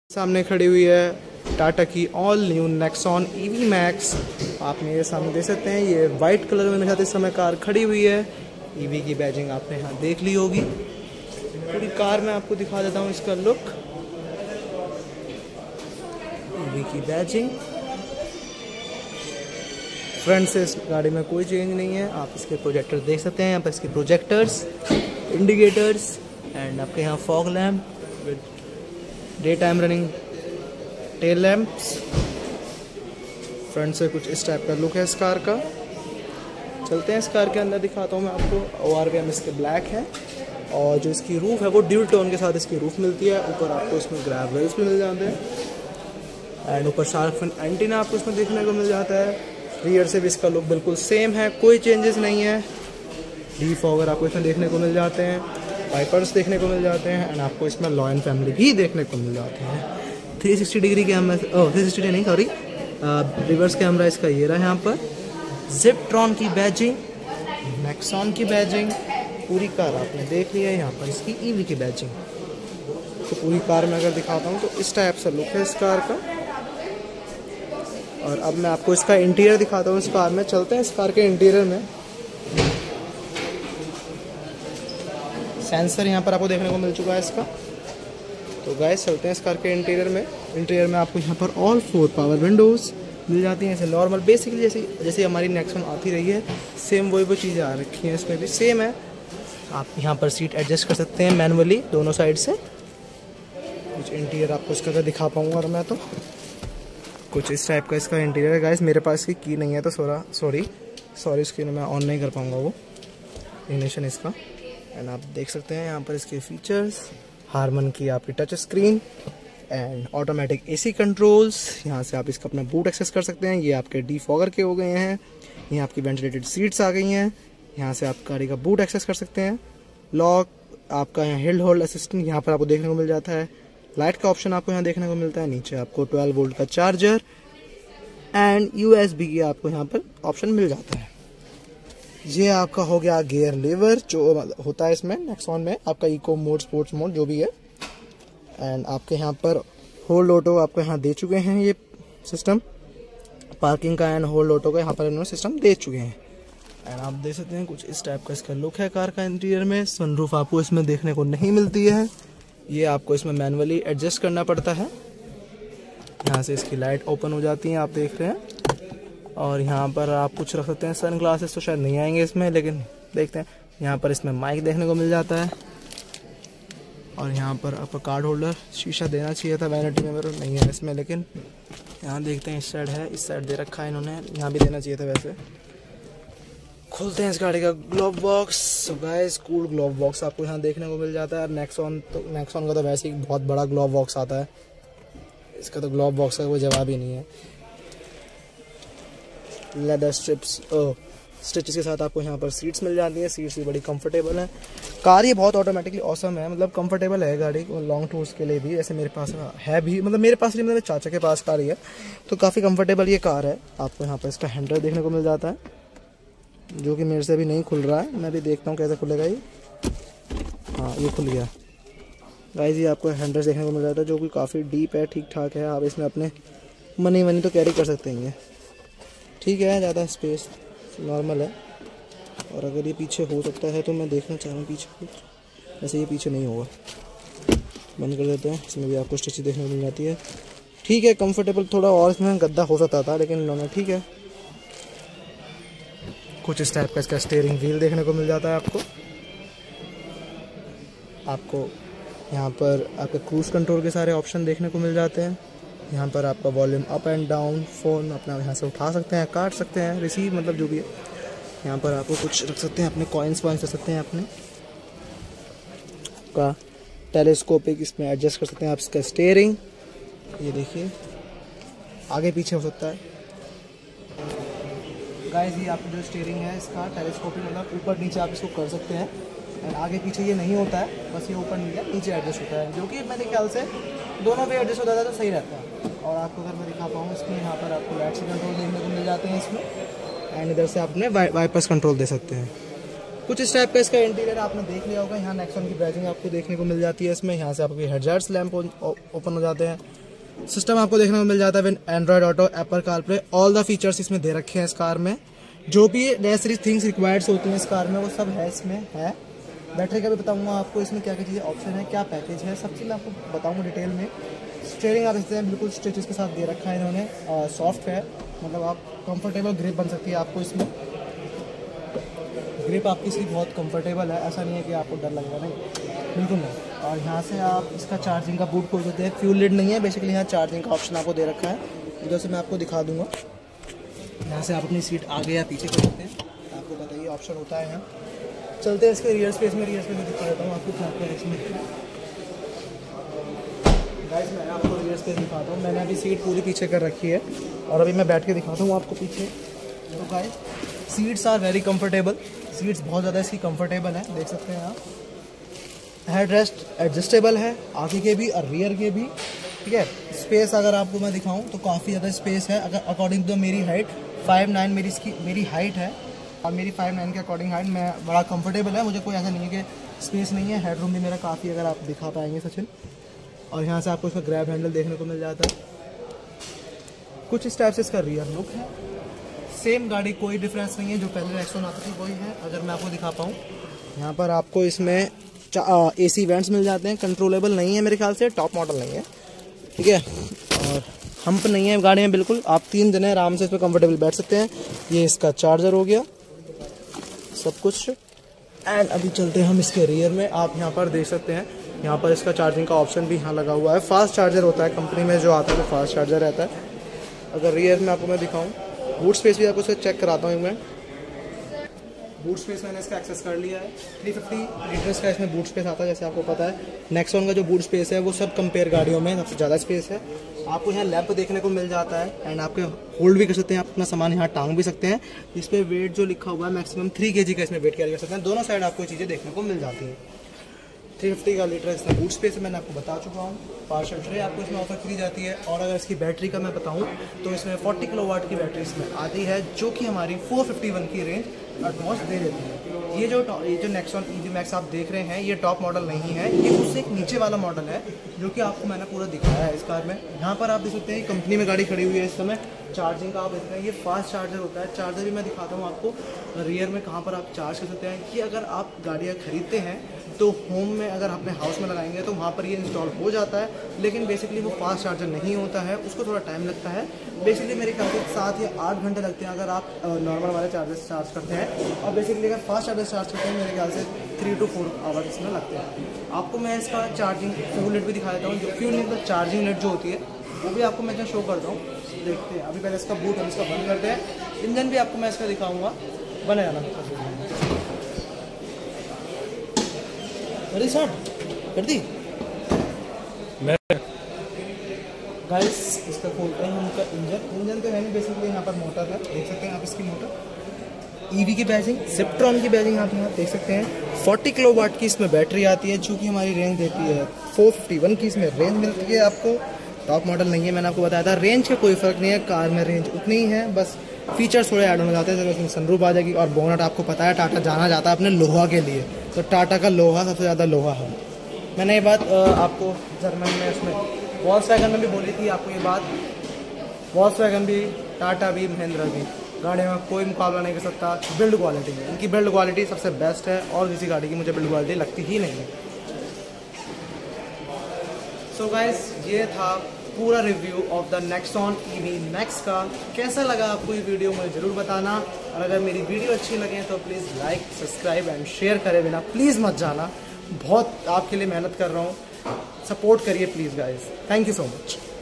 सामने खड़ी हुई है टाटा की all new Nexon EV Max. आप मेरे सामने देख सकते हैं ये वाइट कलर में मेरे साथ इस समय कार खड़ी हुई है। ईवी की बैजिंग आपने यहाँ देख ली होगी। पूरी कार में आपको दिखा देता हूँ इसका लुक। ईवी की बैजिंग फ्रंट से इस गाड़ी में कोई चेंज नहीं है। आप इसके प्रोजेक्टर देख सकते हैं, यहाँ पर इसके प्रोजेक्टर्स, इंडिकेटर्स एंड आपके यहाँ fog lamp with day time running tail lamps. Front से कुछ इस टाइप का लुक है इस कार का। चलते हैं इस कार के अंदर, दिखाता हूँ मैं आपको। ORVM इसके ब्लैक है और जो इसकी रूफ है वो ड्यूल टोन के साथ इसकी रूफ मिलती है। ऊपर आपको इसमें ग्रैब रेल्स भी मिल जाते हैं एंड ऊपर शार्क फिन एंटीना आपको इसमें देखने को मिल जाता है। रियर से भी इसका लुक बिल्कुल सेम है, कोई चेंजेस नहीं है। डिफॉगर आपको इसमें देखने को मिल जाते हैं, वाइपर्स देखने को मिल जाते हैं एंड आपको इसमें लॉयन फैमिली भी देखने को मिल जाते हैं। 360 डिग्री कैमरा, 360 नहीं सॉरी, रिवर्स कैमरा इसका ये रहा। यहाँ पर जिपट्रॉन की बैजिंग, नेक्सॉन की बैजिंग, पूरी कार आपने देख लिया है। यहाँ पर इसकी ईवी की बैजिंग। तो पूरी कार में अगर दिखाता हूँ तो इस टाइप से लुक है इस कार का। और अब मैं आपको इसका इंटीरियर दिखाता हूँ इस कार में। चलते हैं इस कार के इंटीरियर में। सेंसर यहाँ पर आपको देखने को मिल चुका है इसका। तो गाइस चलते हैं इस कार के इंटीरियर में। इंटीरियर में आपको यहाँ पर ऑल 4 पावर विंडोज़ मिल जाती हैं, जैसे नॉर्मल बेसिकली जैसे हमारी नेक्सॉन आती रही है सेम वही चीज़ें आ रखी हैं, इसमें भी सेम है। आप यहाँ पर सीट एडजस्ट कर सकते हैं मैनुअली दोनों साइड से। कुछ इंटीरियर आपको इसका अगर दिखा पाऊँगा और मैं तो कुछ इस टाइप का इसका इंटीरियर है। गाइस मेरे पास इसकी की नहीं है तो सॉरी इसकी मैं ऑन नहीं कर पाऊँगा वो इग्निशन इसका। एंड आप देख सकते हैं यहाँ पर इसके फीचर्स, हारमन की आपकी touch screen and automatic AC controls. यहाँ से आप इसका अपना बूट एक्सेस कर सकते हैं। ये आपके डिफॉगर के हो गए हैं। ये आपकी वेंटिलेटेड सीट्स आ गई हैं। यहाँ से आप गाड़ी का बूट एक्सेस कर सकते हैं। लॉक आपका यहाँ हिल होल्ड असिस्टेंट यहाँ पर आपको देखने को मिल जाता है। लाइट का ऑप्शन आपको यहाँ देखने को मिलता है। नीचे आपको 12 वोल्ट का चार्जर एंड USB की आपको यहाँ पर ऑप्शन मिल जाता है। ये आपका हो गया गियर लीवर जो होता है इसमें नेक्सॉन में, आपका इको मोड, स्पोर्ट्स मोड जो भी है। एंड आपके यहाँ पर होल्ड ऑटो आपको यहाँ दे चुके हैं। ये सिस्टम पार्किंग का एंड होल्ड ऑटो का यहाँ पर इन्होंने सिस्टम दे चुके हैं। एंड आप देख सकते हैं कुछ इस टाइप का इसका लुक है कार का इंटीरियर में। सनरूफ आपको इसमें देखने को नहीं मिलती है, ये आपको इसमें मैनुअली एडजस्ट करना पड़ता है। यहाँ से इसकी लाइट ओपन हो जाती है, आप देख रहे हैं। और यहाँ पर आप कुछ रख सकते हैं, सन ग्लासेस तो शायद नहीं आएंगे इसमें, लेकिन देखते हैं। यहाँ पर इसमें माइक देखने को मिल जाता है और यहाँ पर आपका कार्ड होल्डर, शीशा देना चाहिए था, वैनिटी में मेरे नहीं है इसमें, लेकिन यहाँ देखते हैं इस साइड है, इस साइड दे रखा है इन्होंने, यहाँ भी देना चाहिए था वैसे। खोलते हैं इस गाड़ी का glove box. So guys cool glove box आपको यहाँ देखने को मिल जाता है। नेक्सॉन का तो वैसे ही बहुत बड़ा ग्लोव बॉक्स आता है, इसका तो ग्लोव बॉक्स का कोई जवाब ही नहीं है। लेदर स्टिचेस के साथ आपको यहाँ पर सीट्स मिल जाती हैं। सीट्स भी बड़ी कंफर्टेबल हैं। कार ये बहुत ऑटोमेटिकली ऑसम है, मतलब कंफर्टेबल है गाड़ी लॉन्ग टूर्स के लिए भी। ऐसे मेरे पास है भी, मतलब मेरे पास नहीं, मेरे चाचा के पास कार ही है, तो काफ़ी कंफर्टेबल ये कार है। आपको यहाँ पर इसका हैंडल देखने को मिल जाता है, जो कि मेरे से अभी नहीं खुल रहा है। मैं भी देखता हूँ कैसे खुलेगा ये। हाँ ये खुल गया गाइस। ये आपको हैंडल देखने को मिल जाता है जो कि काफ़ी डीप है, ठीक ठाक है। आप इसमें अपने मनी तो कैरी कर सकते हैं, ठीक है, ज़्यादा स्पेस नॉर्मल है। और अगर ये पीछे हो सकता है तो मैं देखना चाह रहा हूँ पीछे कुछ, वैसे ये पीछे नहीं होगा। बंद कर देते हैं। इसमें भी आपको स्टिच देखने को मिल जाती है, ठीक है, कंफर्टेबल। थोड़ा और इसमें गद्दा हो सकता था लेकिन इन्होंने ठीक है। कुछ इस टाइप का इसका स्टीयरिंग व्हील देखने को मिल जाता है आपको यहाँ पर आपके क्रूज कंट्रोल के सारे ऑप्शन देखने को मिल जाते हैं। यहाँ पर आपका volume up and down, phone अपना यहाँ से उठा सकते हैं, काट सकते हैं, रिसीव मतलब जो भी है। यहाँ पर आपको कुछ रख सकते हैं, अपने कॉइन्स रख सकते हैं अपने का। टेलीस्कोपिक इसमें एडजस्ट कर सकते हैं आप इसका स्टीयरिंग, ये देखिए आगे पीछे हो सकता है। गाइस ये आपका जो स्टीयरिंग है इसका टेलीस्कोपिक, मतलब ऊपर नीचे आप इसको कर सकते हैं। एंड आगे पीछे ये नहीं होता है, बस ये ऊपर नीचे एडजस्ट होता है, जो कि मेरे ख्याल से दोनों पे एडजस्ट होता था तो सही रहता है। और आपको अगर मैं दिखा पाऊँ इसमें, यहाँ पर आपको लाइट्स कंट्रोल देखने को मिल जाते हैं इसमें। एंड इधर से आपने वाइपर्स कंट्रोल दे सकते हैं। कुछ इस टाइप का इसका इंटीरियर आपने देख लिया होगा। यहाँ नेक्सॉन की बैजिंग आपको देखने को मिल जाती है इसमें। यहाँ से आपके हेडलाइट्स लैंप ओपन हो जाते हैं। सिस्टम आपको देखने को मिल जाता है with Android Auto, Apple CarPlay, all the features इसमें दे रखे हैं इस कार में। जो भी नेसेसरी थिंग्स रिक्वायर्ड होती हैं इस कार में वो सब है इसमें है। बैटरी का भी बताऊंगा आपको इसमें क्या क्या चीज़ें ऑप्शन है, क्या पैकेज है, सब चीज़ मैं आपको बताऊंगा डिटेल में। स्टीयरिंग आप देखते हैं बिल्कुल स्टिचेस के साथ दे रखा है इन्होंने, सॉफ्ट है, मतलब आप कंफर्टेबल ग्रिप बन सकती है आपको इसमें। ग्रिप आपकी इसकी बहुत कंफर्टेबल है, ऐसा नहीं है कि आपको डर लगेगा, नहीं बिल्कुल नहीं। और यहाँ से आप इसका चार्जिंग का बूट खोल सकते हैं। फ्यूल लिड नहीं है बेसिकली, यहाँ चार्जिंग का ऑप्शन आपको दे रखा है। इधर से मैं आपको दिखा दूँगा। यहाँ से आप अपनी सीट आगे या पीछे कर सकते हैं, आपको बताइए ऑप्शन होता है यहाँ। चलते हैं इसके रियर स्पेस में। रियर स्पेस में दिखा देता हूँ आपको क्या क्या इसमें। गाइस मैं आपको रियर स्पेस दिखाता हूँ। मैंने अभी सीट पूरी पीछे कर रखी है और अभी मैं बैठ के दिखाता हूँ आपको पीछे। तो guys seats are very comfortable, seats बहुत ज़्यादा इसकी कंफर्टेबल है, देख सकते हैं आप। हेड रेस्ट एडजस्टेबल है, आगे के भी और रियर के भी, ठीक है। स्पेस अगर आपको मैं दिखाऊँ तो काफ़ी ज़्यादा स्पेस है। अगर अकॉर्डिंग टू मेरी हाइट 5'9" मेरी हाइट है और मेरी 5'9" के अकॉर्डिंग हाइट मैं बड़ा कंफर्टेबल है। मुझे कोई ऐसा नहीं है कि स्पेस नहीं है। हेडरूम भी मेरा काफ़ी, अगर आप दिखा पाएंगे सचिन। और यहाँ से आपको इसका ग्रैब हैंडल देखने को मिल जाता है। कुछ इस टाइप से इसका रियर लुक है। सेम गाड़ी, कोई डिफरेंस नहीं है, जो पहले नेक्सॉन आती थी वही है। अगर मैं आपको दिखा पाऊँ, यहाँ पर आपको इसमें AC वेंट्स मिल जाते हैं। कंट्रोलेबल नहीं है मेरे ख्याल से, टॉप मॉडल नहीं है, ठीक है। और हम्प नहीं है गाड़ी में बिल्कुल। आप 3 जने आराम से इसमें कंफर्टेबल बैठ सकते हैं। ये इसका चार्जर हो गया सब कुछ। एंड अभी चलते हैं हम इसके रियर में। आप यहाँ पर देख सकते हैं, यहाँ पर इसका चार्जिंग का ऑप्शन भी यहाँ लगा हुआ है। फास्ट चार्जर होता है, कंपनी में जो आता है वो फास्ट चार्जर रहता है। अगर रियर में आपको मैं दिखाऊँ, बूट स्पेस भी आपको चेक कराता हूँ मैं। बूट स्पेस मैंने इसका एक्सेस कर लिया है। 350 लीटर्स का इसमें बूट स्पेस आता है। जैसे आपको पता है नेक्सॉन का जो बूट स्पेस है वो सब कंपेयर गाड़ियों में सबसे ज़्यादा स्पेस है। आपको यहाँ लैंप देखने को मिल जाता है एंड आपके होल्ड भी कर सकते हैं, आप अपना सामान यहाँ टांग भी सकते हैं। इस पर वेट जो लिखा हुआ है मैक्सिमम 3 kg का इसमें वेट कैरी कर सकते हैं। दोनों साइड आपको चीज़ें देखने को मिल जाती हैं। 350 का लीटर इसमें बूट स्पेस मैंने आपको बता चुका हूँ। पार्सल ट्रे आपको इसमें ऑफर की जाती है। और अगर इसकी बैटरी का मैं बताऊँ तो इसमें 40 किलोवाट की बैटरी इसमें आती है, जो कि हमारी 451 की रेंज ऑलमोस्ट दे देती है। ये जो नेक्सॉन EV Max आप देख रहे हैं, ये टॉप मॉडल नहीं है, ये उससे एक नीचे वाला मॉडल है जो कि आपको मैंने पूरा दिखाया है इस कार में। यहाँ पर आप देख सकते हैं कंपनी में गाड़ी खड़ी हुई है इस समय। चार्जिंग का आप देख रहे हैं, ये फास्ट चार्जर होता है। चार्जर भी मैं दिखाता हूँ आपको रियर में कहाँ पर आप चार्ज कर सकते हैं। कि अगर आप गाड़ियाँ खरीदते हैं तो होम में, अगर अपने हाउस में लगाएंगे तो वहाँ पर ये इंस्टॉल हो जाता है, लेकिन बेसिकली वो फास्ट चार्जर नहीं होता है, उसको थोड़ा टाइम लगता है। बेसिकली मेरे ख्याल से 7 या 8 घंटे लगते हैं अगर आप नॉर्मल वाले चार्जर से चार्ज करते हैं। और बेसिकली अगर फास्ट चार्जर चार्ज करते हैं मेरे ख्याल से 3 to 4 आवर्स इसमें लगते हैं। आपको मैं इसका चार्जिंग फ्यूल लिड भी दिखा देता हूँ। जो फ्यूल लिड का चार्जिंग लिड जो होती है वो भी आपको मैं इसमें शो करता हूँ, देखते हैं। अभी पहले इसका बूट हम इसका बंद करते हैं। इंजन भी आपको मैं इसका दिखाऊँगा, बने जाना। स्टार्ट कर दी गाइस। इसका खोलते हैं उनका इंजन तो है नहीं, बेसिकली यहाँ पर मोटर है, देख सकते हैं आप इसकी मोटर। EV की बैजिंग, सिप्ट्रॉन की बैजिंग आप यहाँ देख सकते हैं। 40 किलोवाट की इसमें बैटरी आती है, जो कि हमारी रेंज देती है 451 की इसमें रेंज मिलती है आपको। टॉप मॉडल नहीं है, मैंने आपको बताया था। रेंज का कोई फ़र्क नहीं है, कार में रेंज उतनी ही है, बस फीचर्स थोड़े ऐड हो जाते हैं। उसमें सनरूफ आ जाएगी और बोनट आपको पता है टाटा जाना जाता है अपने लोहा के लिए, तो टाटा का लोहा सबसे ज़्यादा लोहा है। मैंने ये बात आपको जर्मन में उसमें वॉल्क्सवैगन में भी बोली थी आपको ये बात। वॉल्क्सवैगन भी, टाटा भी, महिंद्रा भी, गाड़ी में कोई मुकाबला नहीं कर सकता बिल्ड क्वालिटी में। इनकी बिल्ड क्वालिटी सबसे बेस्ट है और किसी गाड़ी की मुझे बिल्ड क्वालिटी लगती ही नहीं है। सो गाइस, ये था पूरा review of the Nexon EV Max का। कैसा लगा आपको ये वीडियो मुझे ज़रूर बताना। और अगर मेरी वीडियो अच्छी लगे तो please like, subscribe and share करे बिना प्लीज़ मत जाना। बहुत आपके लिए मेहनत कर रहा हूँ, सपोर्ट करिए please guys. Thank you so much.